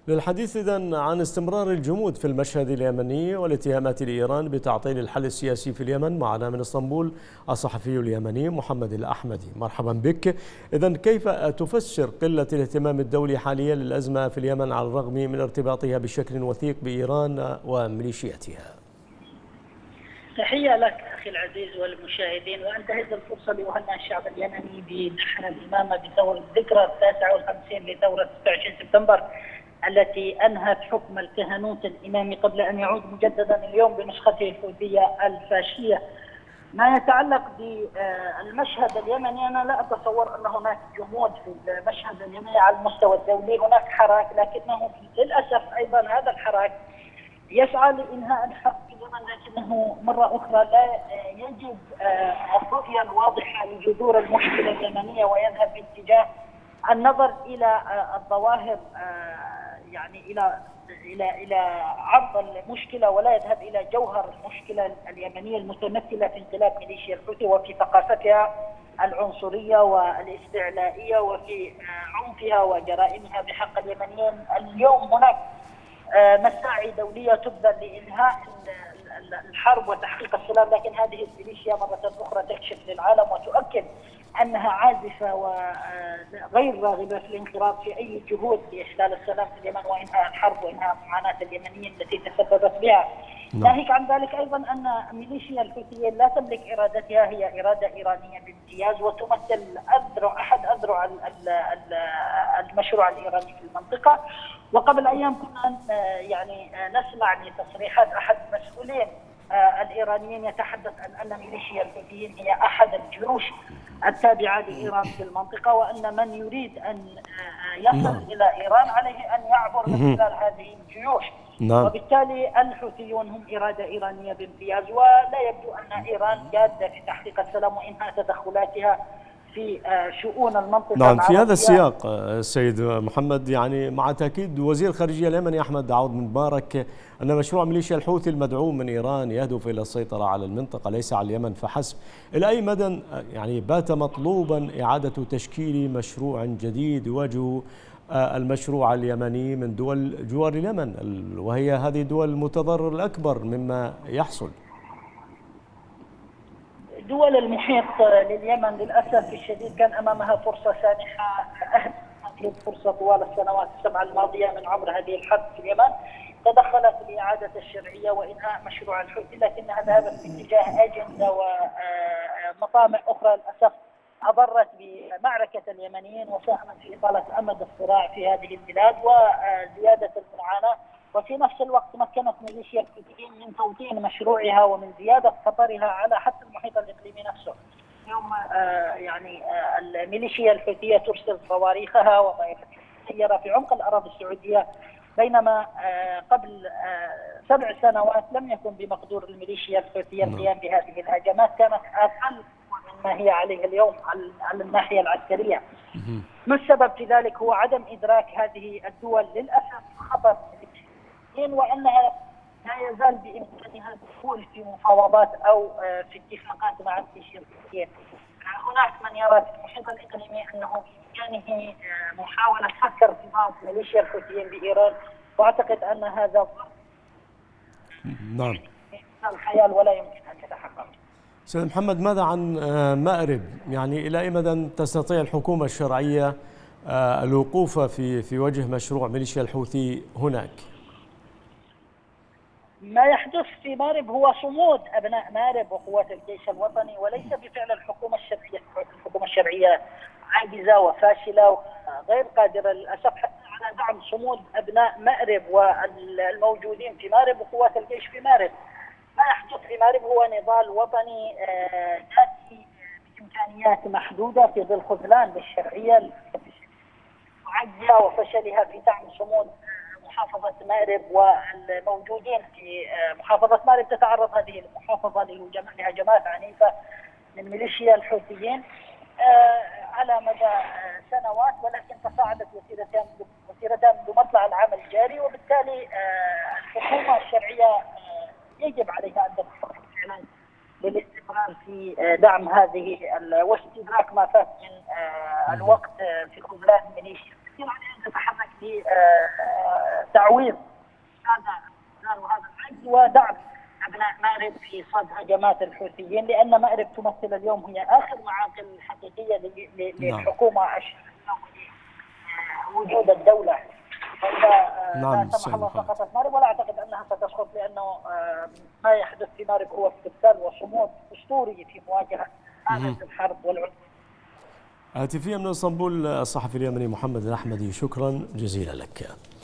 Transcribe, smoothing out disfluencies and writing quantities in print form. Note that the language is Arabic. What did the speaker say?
للحديث إذن عن استمرار الجمود في المشهد اليمني والاتهامات لإيران بتعطيل الحل السياسي في اليمن، معنا من اسطنبول الصحفي اليمني محمد الأحمدي. مرحبا بك. إذن كيف تفسر قلة الاهتمام الدولي حاليا للأزمة في اليمن على الرغم من ارتباطها بشكل وثيق بإيران وميليشياتها؟ تحية لك أخي العزيز والمشاهدين، وأنتهز الفرصة لأهنئ الشعب اليمني بنحر الإمامة بثورة ذكرى 59 لثورة 26 سبتمبر التي أنهت حكم الكهنوت الإمامي قبل أن يعود مجددا اليوم بنسخته الحوثية الفاشية. ما يتعلق بالمشهد اليمني، أنا لا أتصور أن هناك جمود في المشهد اليمني على المستوى الدولي، هناك حراك، لكنه للأسف أيضا هذا الحراك يسعى لإنهاء الحرب في اليمن، لكنه مرة أخرى لا يجد الرؤية الواضحة لجذور المشكلة اليمنية، ويذهب باتجاه النظر إلى الظواهر، يعني إلى عرض المشكلة، ولا يذهب إلى جوهر المشكلة اليمنية المتمثلة في انقلاب ميليشيا الحوثي وفي ثقافتها العنصرية والاستعلائية وفي عنفها وجرائمها بحق اليمنيين. اليوم هناك مساعي دولية تبذل لإنهاء الحرب وتحقيق السلام، لكن هذه الميليشيا مرة أخرى تكشف للعالم وتؤكد أنها عازفة وغير راغبة في الانخراط في أي جهود لإحلال السلام في اليمن وإنهاء الحرب وإنهاء معاناة اليمنيين التي تسببت بها. ناهيك عن ذلك أيضا أن ميليشيا الحوثيين لا تملك إرادتها، هي إرادة إيرانية بامتياز، وتمثل أحد أذرع المشروع الإيراني في المنطقة. وقبل أيام كنا يعني نسمع لتصريحات أحد المسؤولين الإيرانيين يتحدث عن أن ميليشيا الحوثيين هي أحد الجيوش التابعة لإيران في المنطقة، وأن من يريد أن يصل إلى إيران عليه أن يعبر من خلال هذه الجيوش. وبالتالي الحوثيون هم إرادة إيرانية بامتياز، ولا يبدو أن إيران جادة في تحقيق السلام وإنهاء تدخلاتها في شؤون المنطقة. نعم، في هذا السياق السيد محمد، يعني مع تأكيد وزير الخارجية اليمني أحمد عوض مبارك أن مشروع ميليشيا الحوثي المدعوم من إيران يهدف إلى السيطرة على المنطقة ليس على اليمن فحسب، إلى أي مدى يعني بات مطلوبا إعادة تشكيل مشروع جديد يواجه المشروع اليمني من دول جوار اليمن، وهي هذه الدول المتضرر الأكبر مما يحصل؟ دول المحيط لليمن للأسف الشديد كان أمامها فرصة سانحة، أهدت فرصة طوال السنوات السبع الماضية من عمر هذه الحرب في اليمن، تدخلت لإعادة الشرعية وإنهاء مشروع الحوثي، لكنها ذهبت باتجاه أجندة ومطامع أخرى للأسف أضرت بمعركة اليمنيين وساهمت في إطالة أمد الصراع في هذه البلاد وزيادة المعاناة. وفي نفس الوقت مكنت ميليشيا الحوثيين من توطين مشروعها ومن زيادة خطرها على حتى المحيط الإقليمي نفسه. اليوم يعني الميليشيا الحوثية ترسل صواريخها وطائراتها المسيرة في عمق الأراضي السعودية، بينما قبل 7 سنوات لم يكن بمقدور الميليشيا الحوثية القيام بهذه الهجمات، كانت أقل مما هي عليه اليوم على الناحية العسكرية. ما السبب في ذلك؟ هو عدم إدراك هذه الدول للأسف خطر، وأنها لا يزال بإمكانها الدخول في مفاوضات أو في اتفاقات مع الميليشيا الحوثيين. هناك من يرى في المحيط الإقليمي أنه بإمكانه محاولة فك ارتباط ميليشيا الحوثيين بإيران، وأعتقد أن هذا نعم الخيال ولا يمكن أن يتحقق. سيد محمد، ماذا عن مأرب؟ يعني إلى أي مدى تستطيع الحكومة الشرعية الوقوف في وجه مشروع ميليشيا الحوثي هناك؟ ما يحدث في مأرب هو صمود أبناء مأرب وقوات الجيش الوطني، وليس بفعل الحكومة الشرعية. الحكومة الشرعية عاجزة وفاشلة وغير قادرة للأسف حتى على دعم صمود أبناء مأرب والموجودين في مأرب وقوات الجيش في مأرب. ما يحدث في مأرب هو نضال وطني يأتي بإمكانيات محدودة في ظل خذلان للشرعية وعجزها وفشلها في دعم صمود محافظة مأرب، والموجودين في محافظة مأرب تتعرض هذه المحافظة لهجمات عنيفة من ميليشيا الحوثيين على مدى سنوات، ولكن تصاعدت وتيرتها منذ مطلع العام الجاري. وبالتالي الحكومة الشرعية يجب عليها أن تكون فعلا للاستمرار في دعم هذه واستدراك ما فات من الوقت في خذلان ميليشيا. كثير عليها أن تتحرك تعويض هذا العجز ودعم ابناء مأرب في صد هجمات الحوثيين، لان مأرب تمثل اليوم هي اخر معاقل حقيقيه للحكومه وجود الدوله. فاذا لا سمح الله سقطت مأرب، ولا اعتقد انها ستسقط، لانه ما يحدث في مأرب هو استبدال وصمود اسطوري في مواجهه هذه الحرب والعنف. هاتفيا من اسطنبول الصحفي اليمني محمد الأحمدي، شكرا جزيلا لك.